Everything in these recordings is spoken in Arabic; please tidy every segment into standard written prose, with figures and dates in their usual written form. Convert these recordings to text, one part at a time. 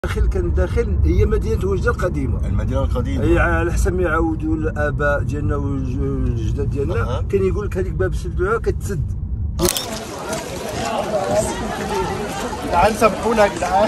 كان داخل هي مدينه وجده القديمه. المدينه القديمه هي على حسب ما يعاودوا الاباء ديالنا والجداد ديالنا كان يقول لك هذيك باب سدوها كتسد. جدعان سامحونا يا جدعان.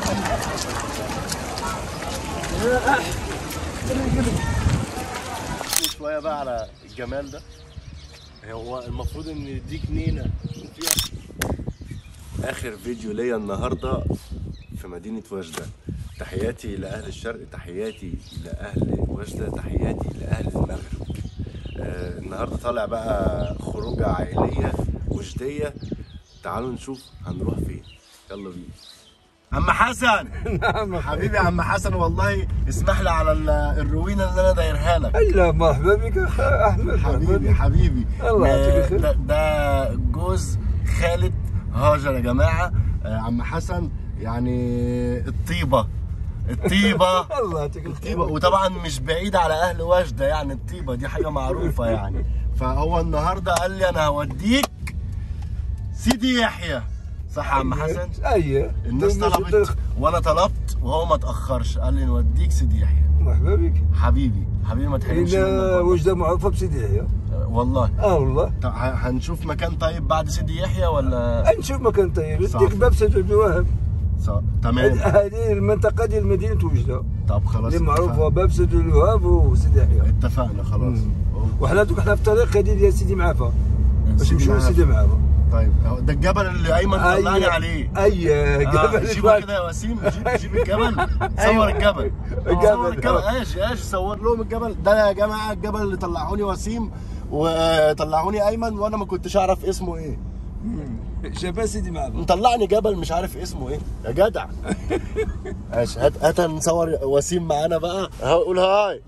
شويه بقى على الجمال ده. هو المفروض ان دي جنينه فيها. اخر فيديو ليا النهارده في مدينه وجده. تحياتي لاهل الشرق، تحياتي لاهل وجده، تحياتي لاهل المغرب. النهارده طالع بقى خروجه عائليه وجديه. تعالوا نشوف هنروح فين. يلا بينا. عم حسن. نعم حبيبي يا عم حسن، والله اسمح لي على الروينه اللي انا دايرها لك. لا مرحبا بك احمد. حبيبي الله يعطيك الخير. ده جوز خالة هاجر يا جماعه. عم حسن يعني الطيبه الله يعطيك الخير. وطبعا مش بعيد على اهل وجده، يعني الطيبه دي حاجه معروفه يعني. فهو النهارده قال لي انا هوديك سيدي يحيى. صح يا عم حسن؟ ايوه. الناس طلبت وانا طلبت وهو ما تاخرش، قال لي نوديك سيدي يحيى. مرحبا بك حبيبي ما تحرمش منك. وجده معروفه بسيدي يحيى. والله. والله. هنشوف مكان طيب بعد سيدي يحيى ولا؟ نشوف مكان طيب. ديك باب سيدي الوهاب. تمام. هذه المنطقه ديال مدينه وجده. طب خلاص. اللي معروفه باب سيدي الوهاب وسيدي يحيى. اتفقنا خلاص. وحنا في الطريق هذه ديال سيدي معافى باش نمشيو لسيدي معافى. طيب ده الجبل اللي ايمن طلعني عليه. جبل جيبه كده يا وسيم. جيب الجبل. صور الجبل. صور الجبل. ايش صور لهم الجبل ده يا جماعه. الجبل اللي طلعوني وسيم وطلعوني ايمن وانا ما كنتش اعرف اسمه ايه. شباب سيدي معافى مطلعني جبل مش عارف اسمه ايه يا جدع. ماشي. هات نصور وسيم معانا بقى. قول هاي.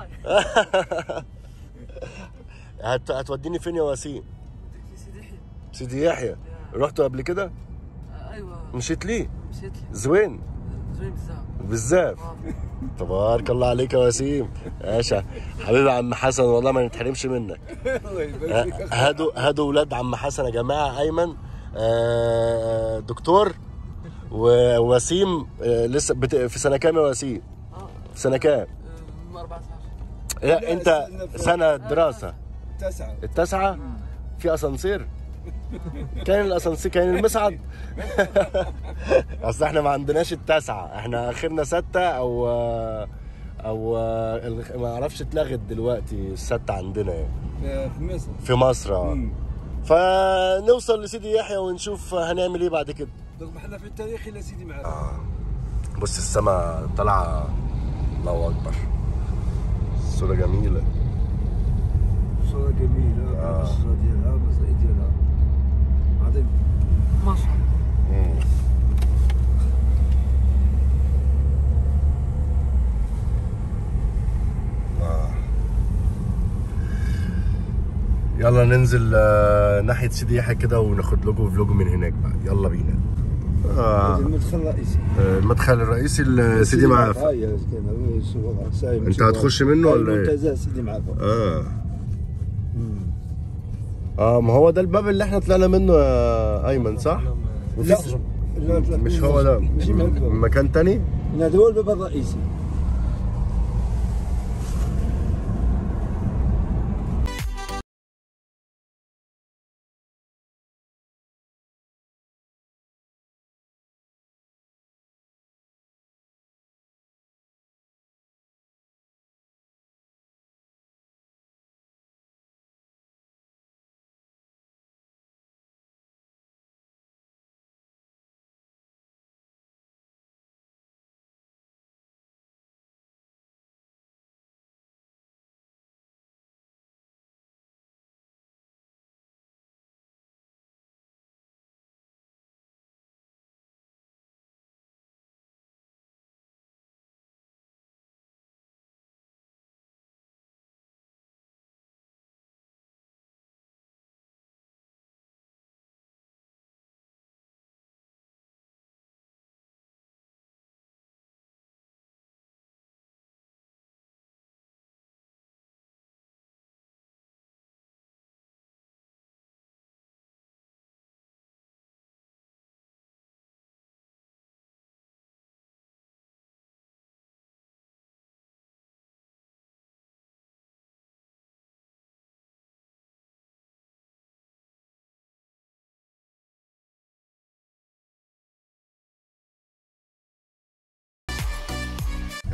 هتوديني فين يا وسيم؟ سيدي يحيى. رحتوا قبل كده؟ ايوه. مشيت ليه؟ مشيت لي. زوين بزاف. تبارك الله عليك يا وسيم. ماشي حبيبي عم حسن، والله ما نتحرمش منك. الله يبارك فيك. هادوا ولاد عم حسن يا جماعه. ايمن دكتور، ووسيم لسه في سنه كام يا وسيم؟ في سنه كام؟ 14. لا انت سنه دراسه. التاسعه. في اسانسير؟ كان الاسانسير كان المصعد. اصل احنا ما عندناش التاسعه، احنا اخرنا 6 او ما اعرفش اتلغت دلوقتي الستة عندنا يعني. في مصر. فنوصل لسيدي يحيى ونشوف هنعمل ايه بعد كده. احنا في التاريخ الى سيدي معافى. بص السما طالعه. الله اكبر. الصوره جميله. صورة جميلة. الصورة ديالها المسائل ديالها عظيم ما شاء الله. يلا ننزل ناحية سيدي يحيى كده وناخد لكم فلوج من هناك بقى. يلا بينا. المدخل الرئيسي. المدخل الرئيسي لسيدي معافى. انت هتخش منه ولا ايه؟ منتزه سيدي معافى. ما هو ده الباب اللي احنا طلعنا منه يا ايمن صح؟ لا مش هو ده. مكان تاني؟ لا ده هو الباب الرئيسي.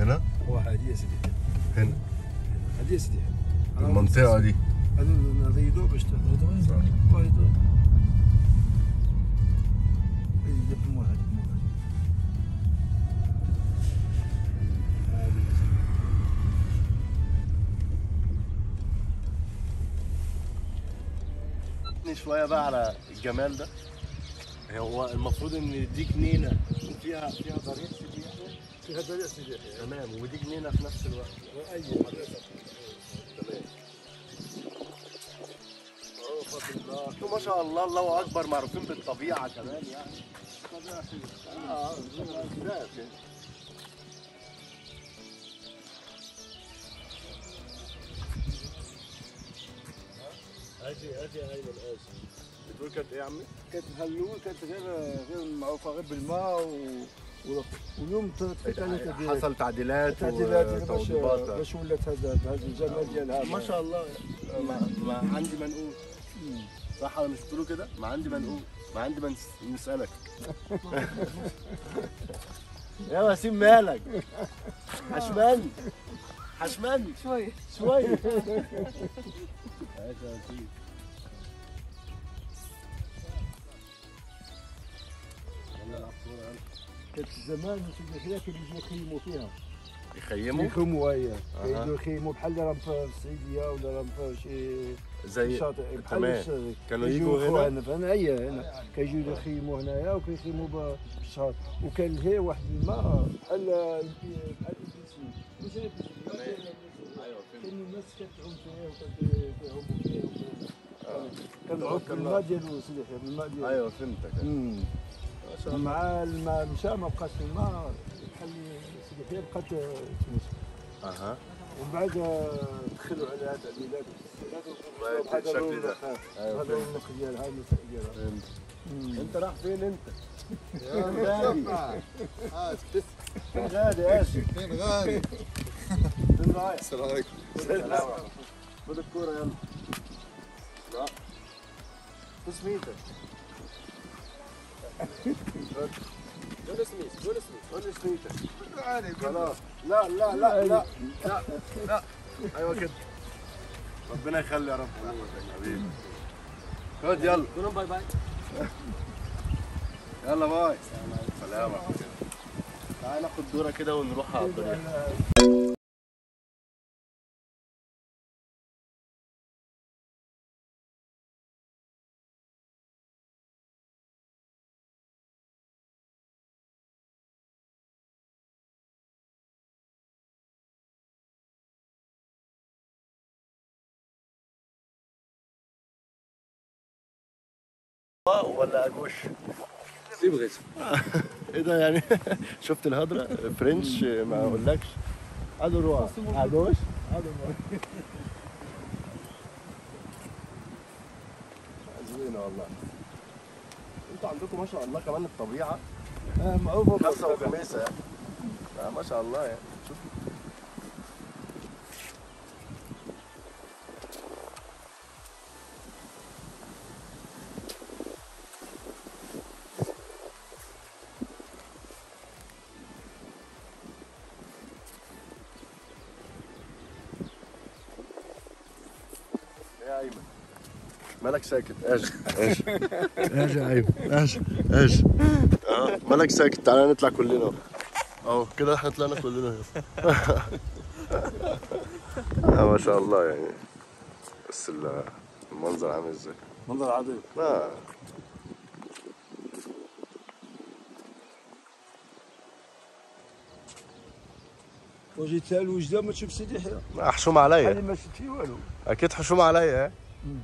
هنا؟ هذه يا سيدي هنا هذه يا سيدي المنطقة دي. هذه نريدو باش تريدو شوية بقى على الجمال ده. هو المفروض ان دي جنينة فيها ضريح سيدي يحيى. فيها ضريح سيدي يحيى تمام، ودي جنينة في نفس الوقت. اي حضرتك تمام. ما شاء الله، الله اكبر، معروفين بالطبيعة كمان يعني. هادي ايمن اسف. بتقول كانت ايه يا عمي؟ كانت هاللون كانت غير معروفه غير بالماء واليوم حصل تعديلات وتوضيبات باش ولات هذا الجمال ديالها. ما شاء الله. ما عندي ما نقول. صح ولا مش بتقولوا كده؟ ما عندي ما نقول، ما عندي ما نسألك. يا وسيم مالك؟ حشماني حشماني شوية شوية. كانت زمان سيدي يحيى كانوا يجوا يخيموا فيها. يخيموا؟ هي كانوا يخيموا بحال راهم في السعيديه ولا راهم في شي زي شاطئ تمام. كانوا يجوا هنا هنا كيجيو يخيموا هنايا وكيخيموا بالشهر، وكان هي واحد الماء بحال البيسين. واش هي البيسين؟ كاين الناس كتعوم فيه وكيعوموا فيه كان معروف بالماء ديالو سيدي يحيى، بالماء ديالو. ايوه فهمتك. مع الماء مشى ما بقاش الماء بحال سيدي يحيى بقات تونس. ومن بعد دخلوا على هذا البلاد بهذا الشكل ده. هذا هو النسق ديالها، النسق ديالها. انت رايح فين انت؟ يا غالي فين غالي اسف؟ فين غالي؟ فين رايح؟ السلام عليكم. خد الكورة يلا. لا تسميتك. قول سميتك. خلاص. لا لا لا لا لا لا. ايوه كده. ربنا يخلي يا رب حبيبي. خد يلا. قول لهم باي باي. يلا باي. سلام. تعالى ناخد دورة كده ونروح على الطريق. ولا اجوش؟ سيب غير. ايه ده يعني؟ شفت الهضره فرنش ما اقولكش. ادو روح ادوش زوينه والله. انتوا عندكم ما شاء الله كمان الطبيعه معروفه خمسه وخميسه يعني. ما شاء الله يعني. شوف يا ايمن مالك ساكت؟ ايش ايش ايش يا ايمن ايش ايش مالك ساكت؟ تعالى نطلع كلنا اهو كده. احنا طلعنا كلنا ما شاء الله يعني. بس المنظر عامل ازاي؟ منظر عظيم. وجيت سال وجده ما تشوف سيدي يحيى. حشوم عليا. ما شفت فيه والو. اكيد حشوم عليا.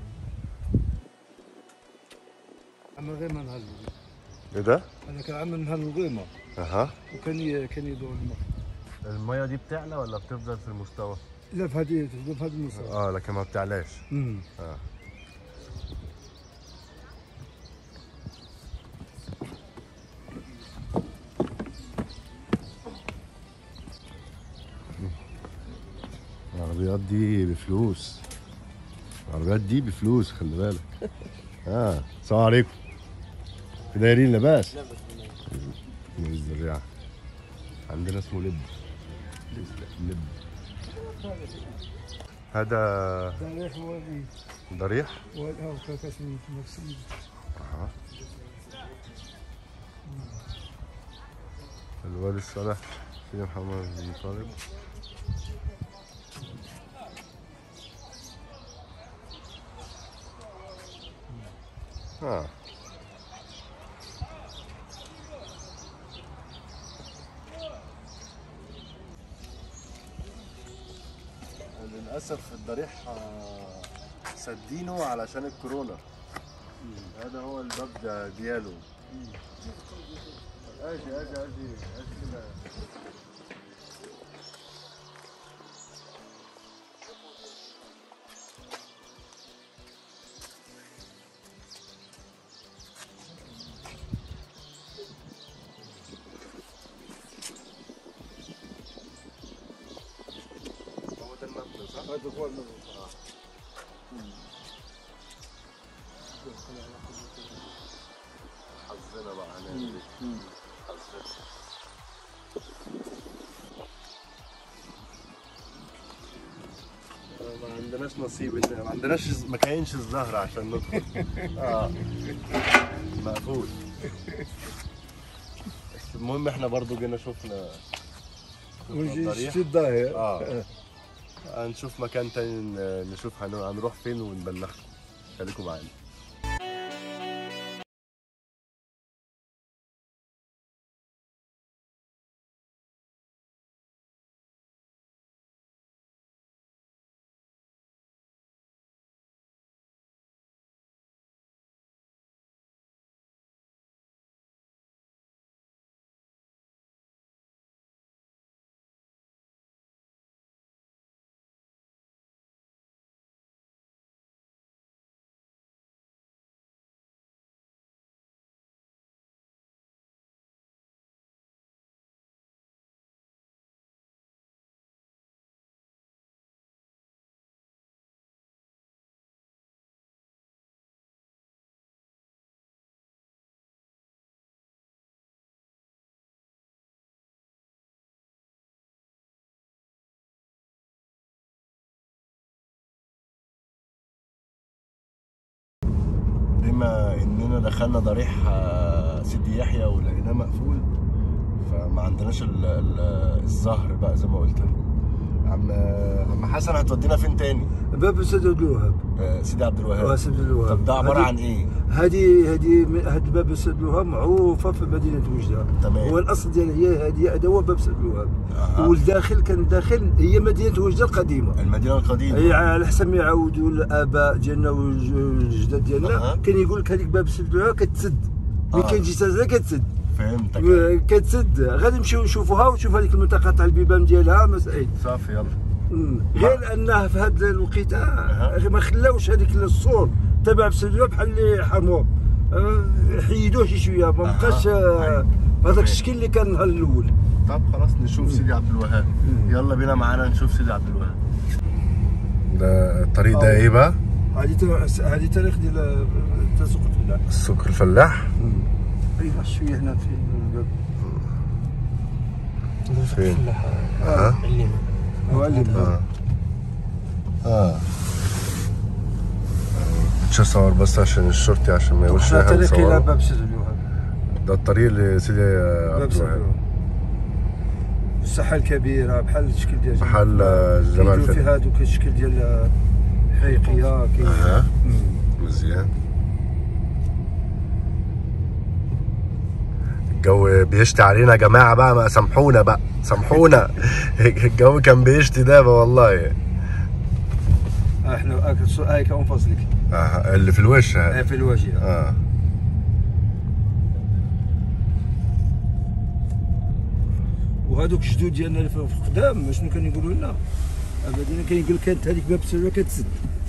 اما غير من نهار ايه ده؟ انا كان عامل نهار الغيمه. وكان يدور الميه دي بتعلى ولا بتفضل في المستوى؟ لا في هذه المستوى. لكن ما بتعلاش. العربيات دي بفلوس. العربيات دي بفلوس خلي بالك. السلام عليكم. في دايرين لباس. من الزراعة عندنا اسمه لب. لب. هذا ضريح وليد ضريح. كاسمي مكسيد. الوالي الصالح سيدي محمد بن طالب. للأسف الضريح سدينه علشان الكورونا. هذا هو الباب دياله. اجي كده. هو ده المبنى صح؟ هذا هو المبنى. حظنا بقى هنعمل ايه؟ حظنا. ما عندناش نصيب، ما كاينش الزهر عشان ندخل. مقفول. بس المهم احنا برضو جينا شفنا ونجي في الظاهر. هنشوف مكان تاني، نشوف هنروح فين ونبلغكم. خليكم معانا. بما اننا دخلنا ضريح سيدي يحيى ولقيناه مقفول، فما عندناش الزهر بقى زي ما قلت لكم. عم حسن هتودينا فين تاني؟ باب سيدي عبد الوهاب. سيدي عبد الوهاب. سيدي عبد الوهاب. طب ده عباره عن ايه؟ هذه باب سيدي الوهاب معروفه في مدينه وجده. تمام. هو الاصل ديالها هذا هو باب سيدي الوهاب. والداخل كان داخل هي مدينه وجده القديمه. المدينه القديمه. هي على حسب ما يعاودوا الاباء ديالنا والجداد ديالنا كان يقول لك هذيك باب سيدي الوهاب كتسد. ملي كتجي تازله كتسد. فهمتك. كتسد. غادي نمشيو نشوفوها ونشوف هذيك المنطقه تاع البيبان ديالها مسائل. صافي يلا. غير انه في هذا الوقيته ما خلاوش هذيك السور تبع بسدوه بحال اللي حرموه، حيدوه شي شويه ما بقاش هذاك الشكل اللي كان النهار الاول. طب خلاص نشوف سيدي عبد الوهاب. يلا بينا معانا نشوف سيدي عبد الوهاب. ده الطريق ده ايه بقى؟ هذه تاريخ ديال سوق الفلاح. سوق الفلاح؟ ايوا شويه هنا في الباب. فين؟ هو اللي مش هصور بس عشان الشرطي عشان ما يقولش احنا طريق الى باب سيدي الوهاب. ده الطريق لسيدي عبد الوهاب. الساحه الكبيره بحال الشكل ديال بحال جمال في هذوك الشكل ديال حقيقيه كاين. مزيان. الجو بيشتي علينا يا جماعه بقى، ما سامحونا بقى سامحونا. الجو كان بيشتي ده والله. احنا هاي انفصلك. اللي في الوش هذا. في الوجه. وهذوك الجدود ديالنا اللي في القدام شنو كانوا يقولوا لنا؟ ابدا كان يقول كانت هذيك باب السلوى كتسد.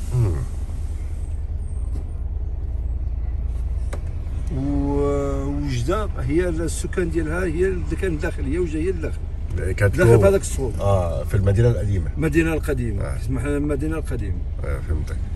ووجده هي السكان ديالها هي اللي كانت داخل، هي وجده هي الداخل. كانت داخل في هذاك السوق. في المدينه القديمه. المدينه القديمه. اسمها المدينه القديمه. فهمتك.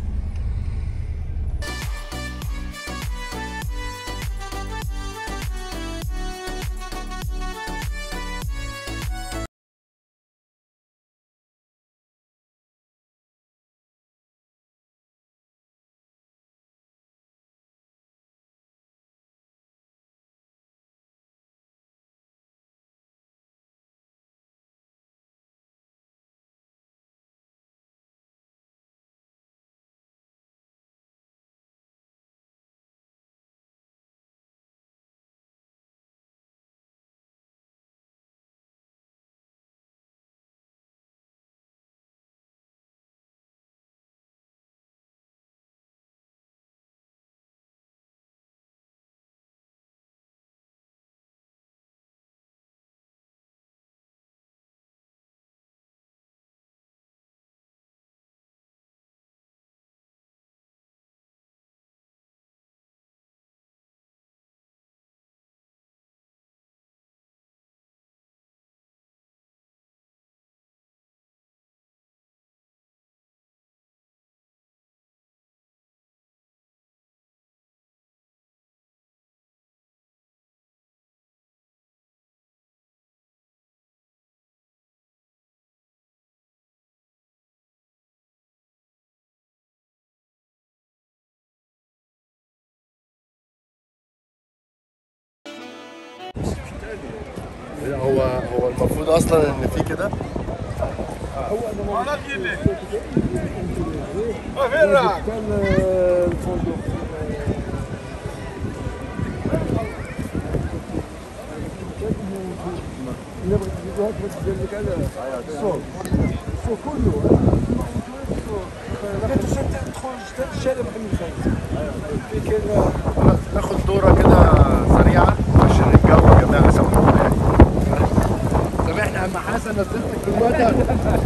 هو المفروض اصلا ان في كده. هو انا فين راك؟ كان الفندق الا بغيت تزيدوها تبدل لك على الصوت كله. ما تدخل حتى الشارع محمد الخامس. في كاين ناخد دورة كده سريعة عشان الجو يا جماعة سامحونا يعني. سامحنا يا عم حسن نزلتك في الوتر.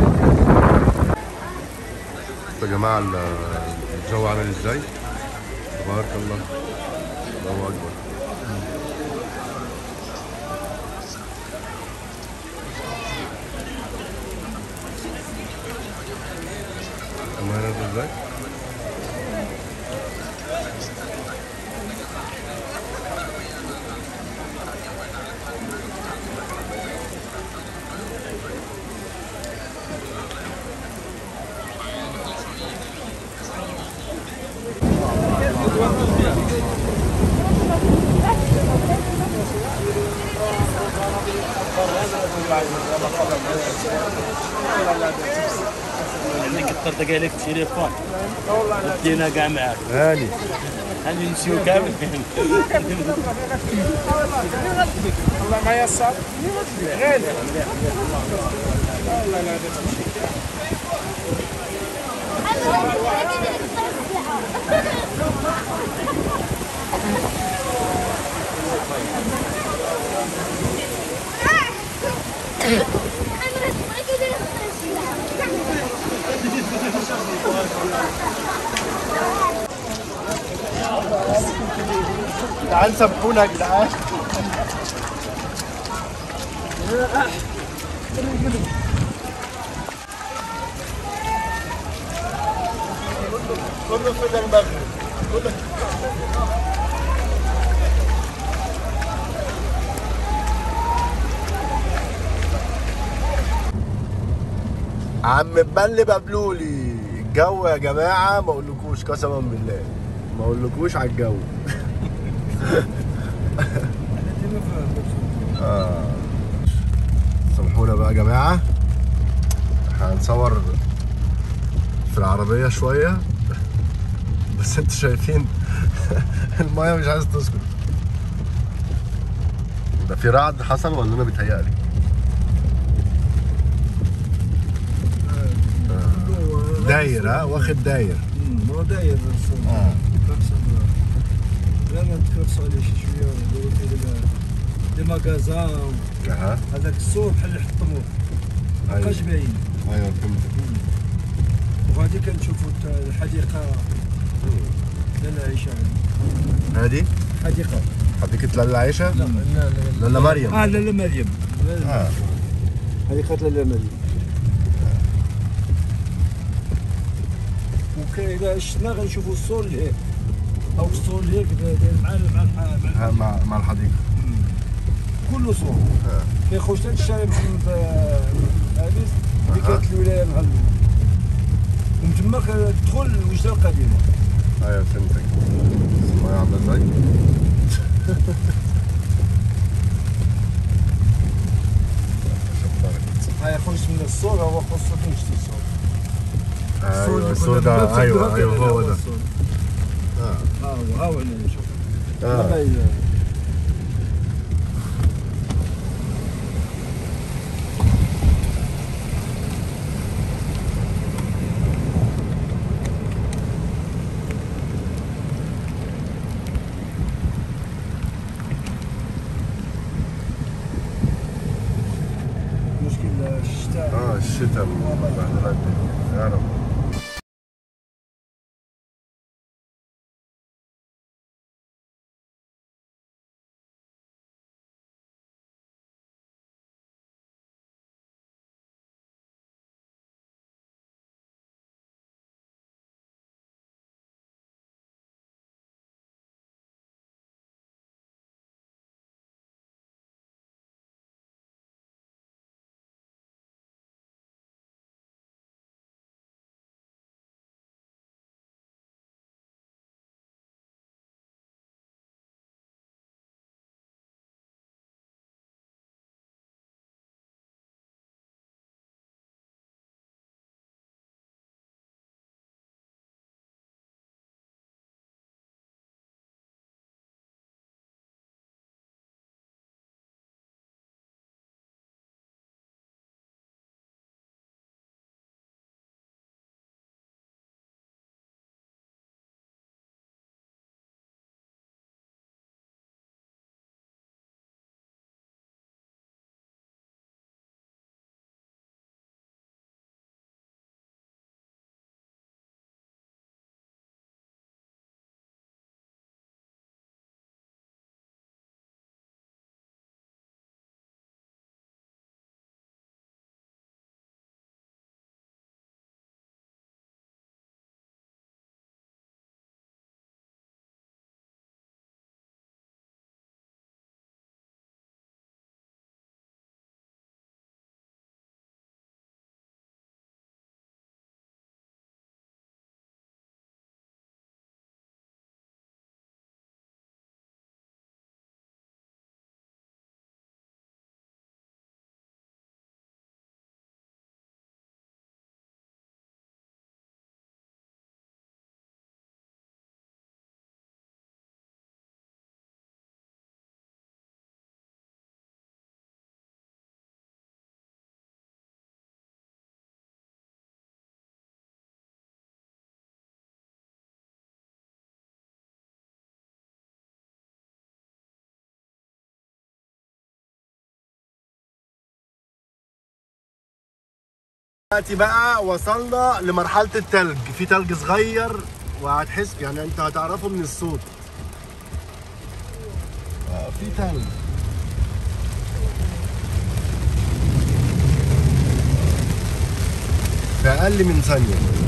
يا جماعة الجو عامل ازاي؟ تبارك الله، الله أكبر. المية نازلة ازاي؟ اللي كثر دقالك التليفون ودينا كاع معاك هاني هاني نمشيو كامل الله ما يسر غالي. تعال سامحونا يا جدعان. كله في المغرب. عم ببلي ببلولي الجو يا جماعه ما اقولكوش قسما بالله، ما اقولكوش على الجو. سامحونا بقى يا جماعه، هنصور في العربيه شويه بس انتوا شايفين المايه مش عايزه تسكت. ده في رعد حصل ولا انا بيتهيألي؟ داير ها، واخد داير. ما داير الصوت. لا ما نتكرسوا عليه شي شويه نديرو فيه دي ماكازان. هذاك الصوت بحال اللي حطموه مابقاش باين. ايوه فهمتك. وغادي كنشوفوا الحديقه لاله عائشه. هادي حديقه حديقة لاله عائشه؟ لا لاله مريم. لاله مريم. حديقه لاله مريم. وكاين اذا شفنا غنشوفوا الصور اللي او الصور اللي هيك مع الحديقه كله صور. كيخرج حتى الشارع محمد عابس اللي كانت الولايه مغلوبه ومن تما كتدخل الوجده القديمه. ايوه فهمتك. المايه عامله ازاي؟ هاي خرج من الصور هو خصو تنشتي الصور. ايوه الصور ده، ايوه هو ده. ها هو اللي نشوف. مشكل الشتاء. الشتاء بهدلات يا رب. دلوقتي بقى وصلنا لمرحلة التلج، في تلج صغير وهتحس يعني انت هتعرفه من الصوت. في تلج في أقل من ثانية.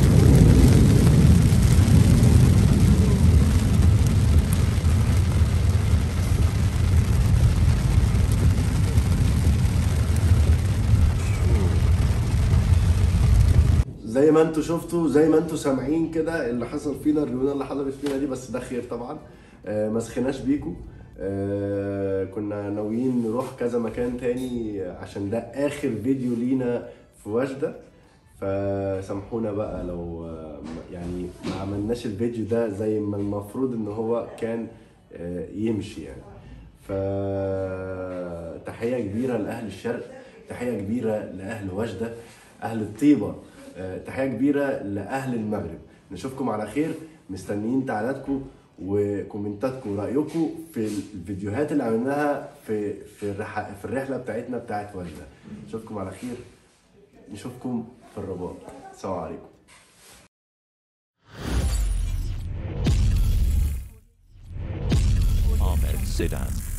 زي ما انتوا شفتوا، زي ما انتوا سامعين كده اللي حصل فينا، الريونه اللي حصلت فينا دي، بس ده خير طبعا. ما سخناش بيكو. كنا ناويين نروح كذا مكان تاني عشان ده اخر فيديو لينا في وجدة. فسامحونا بقى لو يعني ما عملناش الفيديو ده زي ما المفروض ان هو كان يمشي يعني. فتحية كبيرة لأهل الشرق، تحية كبيرة لأهل وجدة، أهل الطيبة، تحية كبيرة لأهل المغرب. نشوفكم على خير، مستنيين تعليقاتكم وكومنتاتكم ورأيكم في الفيديوهات اللي عملناها في الرحلة بتاعتنا بتاعت وجدة. نشوفكم على خير، نشوفكم في الرباط. السلام عليكم. Ahmed Sedan.